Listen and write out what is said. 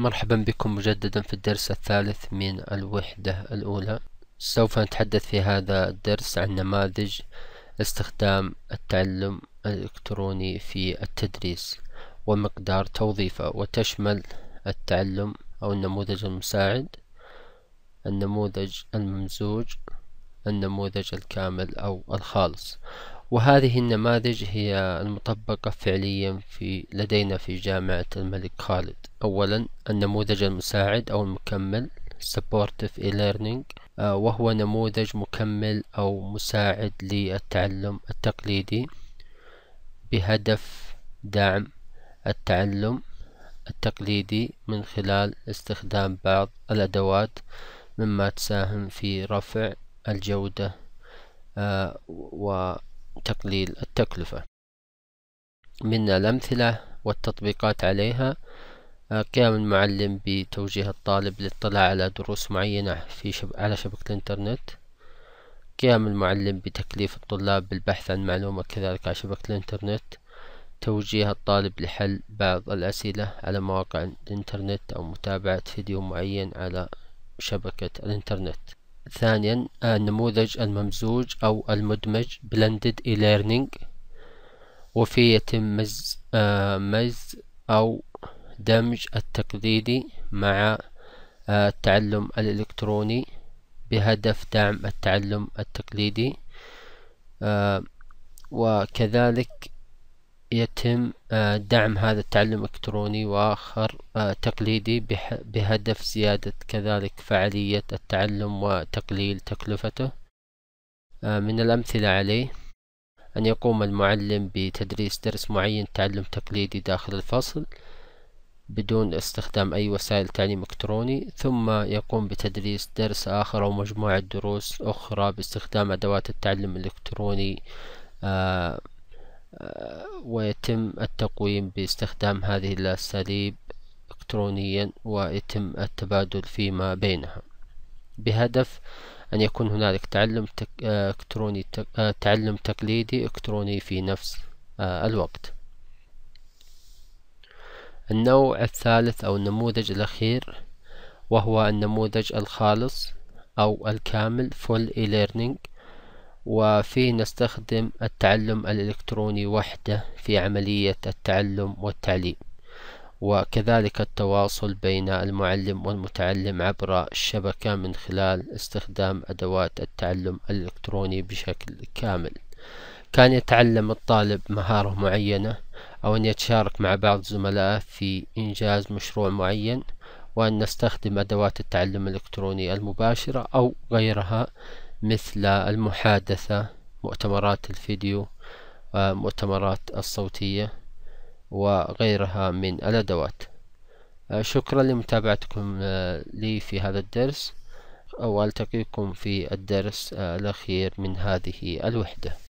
مرحبا بكم مجددا في الدرس الثالث من الوحدة الأولى. سوف نتحدث في هذا الدرس عن نماذج استخدام التعلم الإلكتروني في التدريس ومقدار توظيفه، وتشمل التعلم أو النموذج المساعد، النموذج الممزوج، النموذج الكامل أو الخالص. وهذه النماذج هي المطبقة فعليا لدينا في جامعة الملك خالد. أولا النموذج المساعد أو المكمل Supportive e-learning، وهو نموذج مكمل أو مساعد للتعلم التقليدي بهدف دعم التعلم التقليدي من خلال استخدام بعض الأدوات مما تساهم في رفع الجودة وتقليل التكلفة. من الأمثلة والتطبيقات عليها: قيام المعلم بتوجيه الطالب للاطلاع على دروس معينة على شبكة الإنترنت، قيام المعلم بتكليف الطلاب بالبحث عن معلومة كذلك على شبكة الإنترنت، توجيه الطالب لحل بعض الأسئلة على مواقع الإنترنت أو متابعة فيديو معين على شبكة الإنترنت. ثانيا النموذج الممزوج أو المدمج Blended e-learning، وفيه يتم مزج أو دمج التقليدي مع التعلم الإلكتروني بهدف دعم التعلم التقليدي، وكذلك يتم دعم هذا التعلم الإلكتروني وآخر تقليدي بهدف زيادة كذلك فعالية التعلم وتقليل تكلفته. من الأمثلة عليه: أن يقوم المعلم بتدريس درس معين تعلم تقليدي داخل الفصل بدون استخدام أي وسائل تعليم إلكتروني، ثم يقوم بتدريس درس آخر أو مجموعة دروس أخرى باستخدام أدوات التعلم الإلكتروني، ويتم التقويم باستخدام هذه الأساليب إلكترونيا ويتم التبادل فيما بينها بهدف أن يكون هنالك تعلم تقليدي إلكتروني في نفس الوقت. النوع الثالث أو النموذج الأخير وهو النموذج الخالص أو الكامل Full e-learning، وفيه نستخدم التعلم الإلكتروني وحده في عملية التعلم والتعليم، وكذلك التواصل بين المعلم والمتعلم عبر الشبكة من خلال استخدام أدوات التعلم الإلكتروني بشكل كامل. كان يتعلم الطالب مهارة معينة أو أن يتشارك مع بعض زملائه في إنجاز مشروع معين، وأن نستخدم أدوات التعلم الإلكتروني المباشرة أو غيرها مثل المحادثة، مؤتمرات الفيديو، مؤتمرات الصوتية وغيرها من الأدوات. شكرا لمتابعتكم لي في هذا الدرس، وألتقيكم في الدرس الأخير من هذه الوحدة.